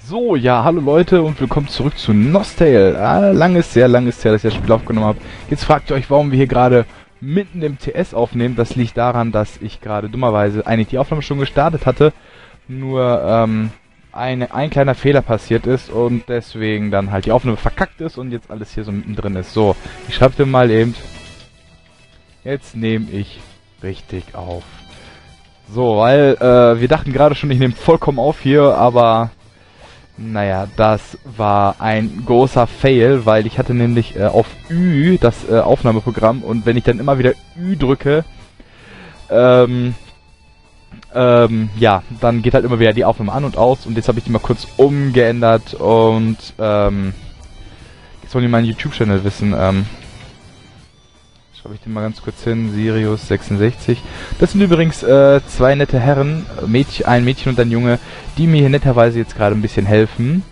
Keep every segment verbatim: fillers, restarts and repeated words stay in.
So, ja, hallo Leute und willkommen zurück zu Nostale. Ah, langes, sehr langes her, dass ich das Spiel aufgenommen habe. Jetzt fragt ihr euch, warum wir hier gerade mitten im T S aufnehmen. Das liegt daran, dass ich gerade dummerweise eigentlich die Aufnahme schon gestartet hatte. Nur, ähm, eine, ein kleiner Fehler passiert ist und deswegen dann halt die Aufnahme verkackt ist und jetzt alles hier so mittendrin ist. So, ich schreibe dir mal eben. Jetzt nehme ich richtig auf. So, weil, äh, wir dachten gerade schon, ich nehme vollkommen auf hier, aber... Naja, das war ein großer Fail, weil ich hatte nämlich äh, auf Ü das äh, Aufnahmeprogramm und wenn ich dann immer wieder Ü drücke, ähm, ähm, ja, dann geht halt immer wieder die Aufnahme an und aus und jetzt habe ich die mal kurz umgeändert und ähm, jetzt wollen die meinen YouTube-Channel wissen, ähm, schreibe ich den mal ganz kurz hin, Sirius sechsundsechzig. Das sind übrigens äh, zwei nette Herren, Mädchen, ein Mädchen und ein Junge, die mir hier netterweise jetzt gerade ein bisschen helfen.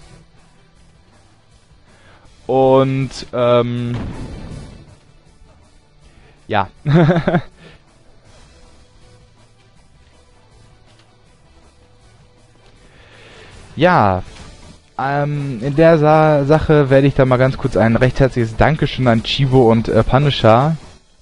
Und, ähm... ja. ja. Ähm, in der Sa Sache werde ich da mal ganz kurz ein recht herzliches Dankeschön an Chibo und äh, Punisher,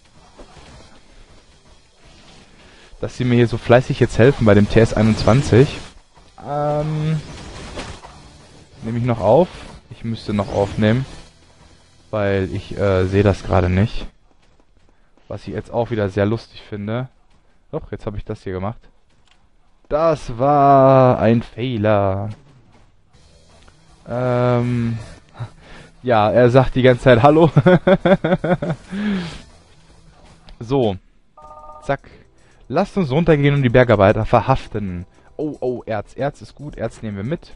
dass sie mir hier so fleißig jetzt helfen bei dem T S einundzwanzig. Ähm, nehme ich noch auf? Ich müsste noch aufnehmen, weil ich äh, sehe das gerade nicht. Was ich jetzt auch wieder sehr lustig finde. Doch, jetzt habe ich das hier gemacht. Das war ein Fehler. Ähm, ja, er sagt die ganze Zeit Hallo. So, zack. Lasst uns runtergehen und die Bergarbeiter verhaften. Oh, oh, Erz. Erz ist gut. Erz nehmen wir mit.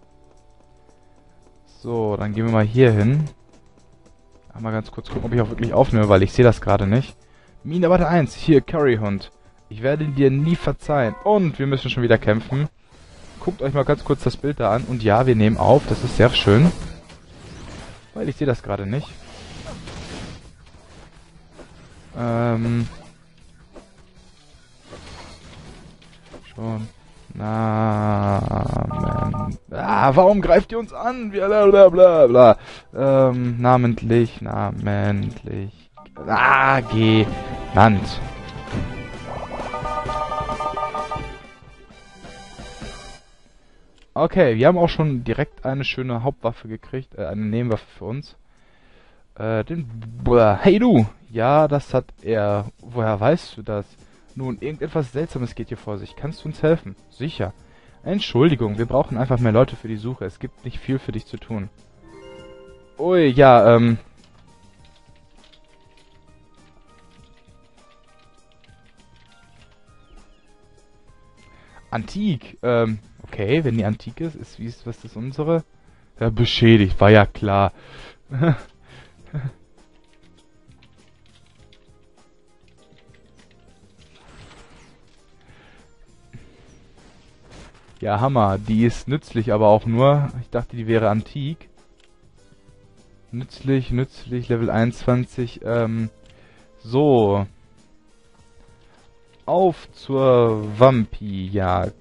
So, dann gehen wir mal hier hin. Mal ganz kurz gucken, ob ich auch wirklich aufnehme, weil ich sehe das gerade nicht. Minenarbeiter eins. Hier, Curryhund. Ich werde dir nie verzeihen. Und wir müssen schon wieder kämpfen. Guckt euch mal ganz kurz das Bild da an. Und ja, wir nehmen auf. Das ist sehr schön. Weil ich sehe das gerade nicht. Ähm... Schon. Namen. Ah, warum greift ihr uns an? Blablabla. Bla, bla. Ähm, namentlich, namentlich. Ah, genannt. Okay, wir haben auch schon direkt eine schöne Hauptwaffe gekriegt, äh, eine Nebenwaffe für uns. Äh, den... Blah. Hey du! Ja, das hat er... Woher weißt du das? Nun, irgendetwas Seltsames geht hier vor sich. Kannst du uns helfen? Sicher. Entschuldigung, wir brauchen einfach mehr Leute für die Suche. Es gibt nicht viel für dich zu tun. Ui, ja, ähm... Antik, ähm... Okay, wenn die antik ist, ist wie ist, was ist unsere? Ja, beschädigt, war ja klar. Ja, Hammer. Die ist nützlich, aber auch nur... Ich dachte, die wäre antik. Nützlich, nützlich, Level einundzwanzig. Ähm, so. Auf zur Vampirjagd.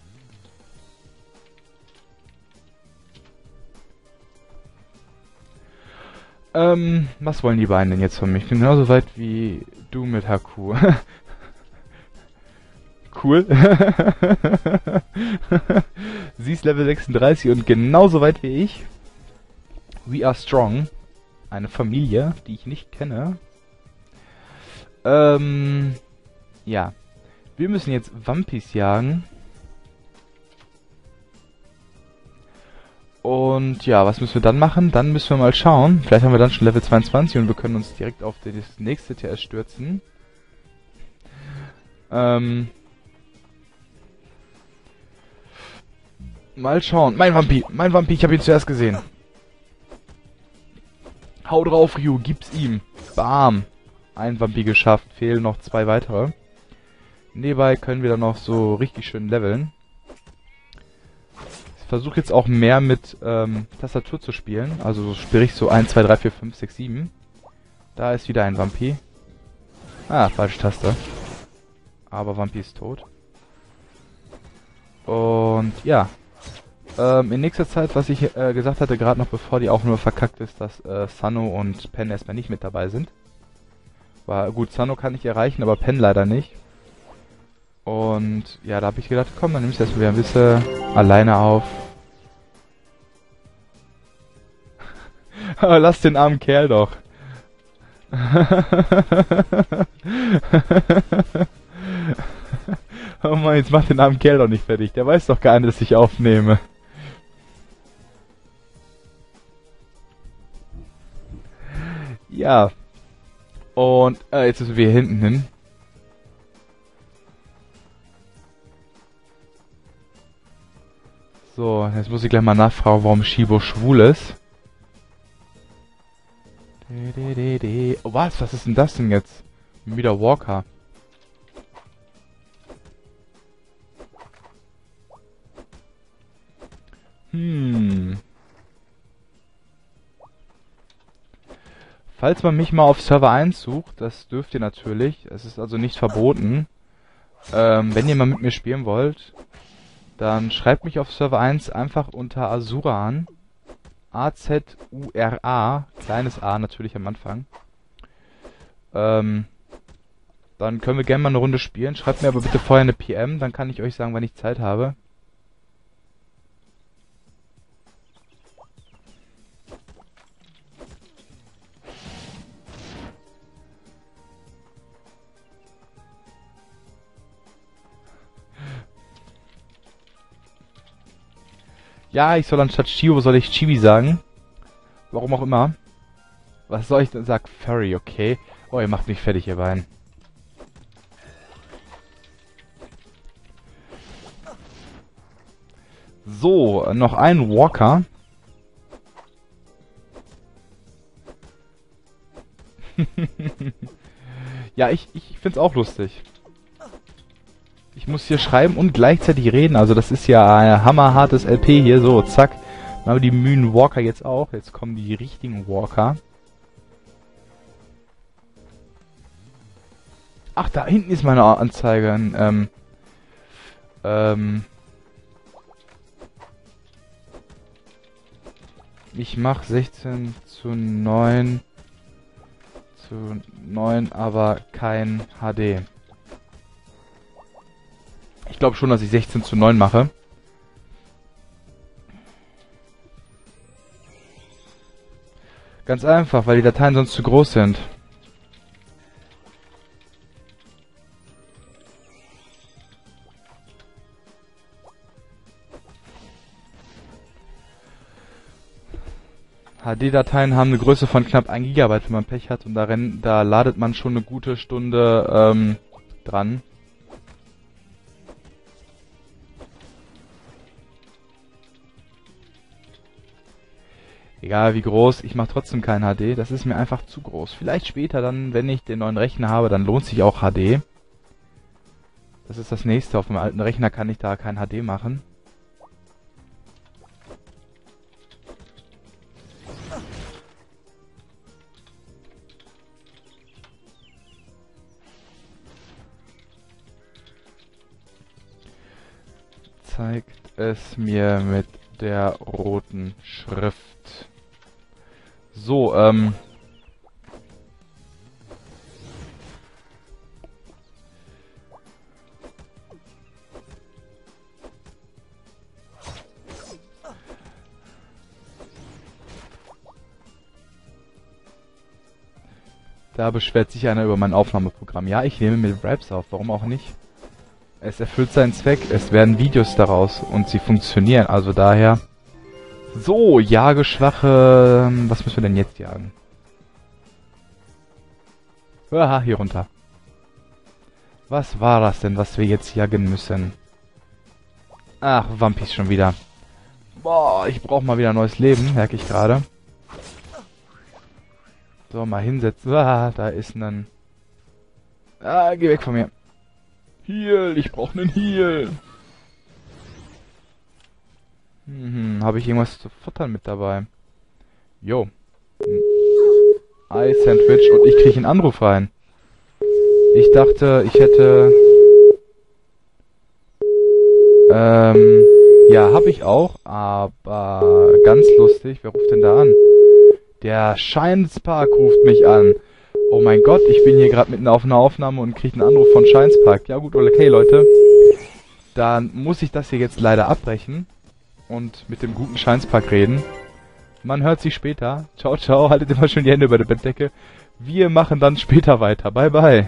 Ähm, was wollen die beiden denn jetzt von mir? Ich bin genauso weit wie du mit Haku. Cool. Sie ist Level sechsunddreißig und genauso weit wie ich. We are strong. Eine Familie, die ich nicht kenne. Ähm, ja. Wir müssen jetzt Vampis jagen. Und ja, was müssen wir dann machen? Dann müssen wir mal schauen. Vielleicht haben wir dann schon Level zweiundzwanzig und wir können uns direkt auf das nächste T S stürzen. Ähm... Mal schauen. Mein Vampi. Mein Vampi. Ich habe ihn zuerst gesehen. Hau drauf, Ryu. Gib's ihm. Bam. Ein Vampi geschafft. Fehlen noch zwei weitere. Nebenbei können wir dann noch so richtig schön leveln. Ich versuche jetzt auch mehr mit ähm, Tastatur zu spielen. Also sprich so eins, zwei, drei, vier, fünf, sechs, sieben. Da ist wieder ein Vampi. Ah, falsche Taste. Aber Vampi ist tot. Und ja. Ähm, in nächster Zeit, was ich äh, gesagt hatte, gerade noch bevor die Aufnahme verkackt ist, dass äh, Sano und Pen erstmal nicht mit dabei sind. War gut, Sano kann ich erreichen, aber Pen leider nicht. Und ja, da habe ich gedacht, komm, dann nimmst du erstmal wieder ein bisschen alleine auf. Aber lass den armen Kerl doch. Oh Mann, jetzt mach den armen Kerl doch nicht fertig. Der weiß doch gar nicht, dass ich aufnehme. Ja. Und äh, jetzt müssen wir hier hinten hin. So, jetzt muss ich gleich mal nachfragen, warum Shibo schwul ist. Oh, was? Was ist denn das denn jetzt? Wieder Walker. Hm. Falls man mich mal auf Server eins sucht, das dürft ihr natürlich, es ist also nicht verboten. Ähm, wenn ihr mal mit mir spielen wollt, dann schreibt mich auf Server eins einfach unter Azura an. A Z U R A, kleines A natürlich am Anfang. Ähm, dann können wir gerne mal eine Runde spielen. Schreibt mir aber bitte vorher eine P M, dann kann ich euch sagen, wann ich Zeit habe. Ja, ich soll anstatt Chibo soll ich Chibi sagen. Warum auch immer. Was soll ich denn sagen? Furry, okay. Oh, ihr macht mich fertig, ihr beiden. So, noch ein Walker. Ja, ich, ich find's auch lustig. Ich muss hier schreiben und gleichzeitig reden. Also das ist ja ein hammerhartes L P hier. So, zack. Dann haben wir die müden Walker jetzt auch. Jetzt kommen die richtigen Walker. Ach, da hinten ist meine Anzeige. Ähm, ähm, ich mach sechzehn zu neun zu neun, aber kein H D. Ich glaube schon, dass ich sechzehn zu neun mache. Ganz einfach, weil die Dateien sonst zu groß sind. H D-Dateien haben eine Größe von knapp ein Gigabyte, wenn man Pech hat. Und da, renn, da ladet man schon eine gute Stunde ähm, dran. Egal wie groß, ich mache trotzdem kein H D. Das ist mir einfach zu groß. Vielleicht später dann, wenn ich den neuen Rechner habe, dann lohnt sich auch H D. Das ist das nächste. Auf dem alten Rechner kann ich da kein H D machen. Zeigt es mir mit der roten Schrift. So, ähm... Da beschwert sich einer über mein Aufnahmeprogramm. Ja, ich nehme mit Raps auf, warum auch nicht? Es erfüllt seinen Zweck, es werden Videos daraus und sie funktionieren, also daher... So, jage schwache... Was müssen wir denn jetzt jagen? Aha, hier runter. Was war das denn, was wir jetzt jagen müssen? Ach, Vampis schon wieder. Boah, ich brauche mal wieder ein neues Leben, merke ich gerade. So, mal hinsetzen. Ah, da ist ein... Ah, geh weg von mir. Heal, ich brauche einen Heal. Hm, habe ich irgendwas zu futtern mit dabei? Jo. Ei-Sandwich und ich kriege einen Anruf rein. Ich dachte, ich hätte... Ähm... Ja, habe ich auch, aber ganz lustig. Wer ruft denn da an? Der Science Park ruft mich an. Oh mein Gott, ich bin hier gerade mitten auf einer Aufnahme und kriege einen Anruf von Science Park. Ja gut, okay Leute. Dann muss ich das hier jetzt leider abbrechen und mit dem guten Science Park reden. Man hört sich später. Ciao, ciao. Haltet immer schön die Hände über der Bettdecke. Wir machen dann später weiter. Bye, bye.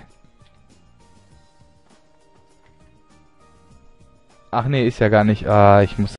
Ach nee, ist ja gar nicht. Ah, ich muss...